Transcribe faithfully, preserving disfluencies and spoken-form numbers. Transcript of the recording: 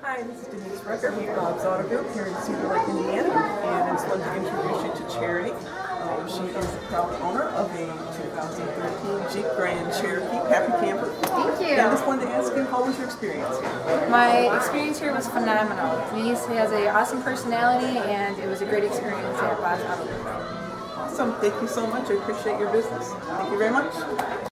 Hi, this is Denise Rucker with Bobb's Auto Group here in Cedar Lake, Indiana, and I just wanted to introduce you to Charity. Um, she is the proud owner of a two thousand thirteen Jeep Grand Cherokee Happy Camper. Thank you. And I just wanted to ask you, how was your experience here? My experience here was phenomenal. Denise has an awesome personality, and it was a great experience at Bobb's Auto Group. Awesome. Thank you so much. I appreciate your business. Thank you very much.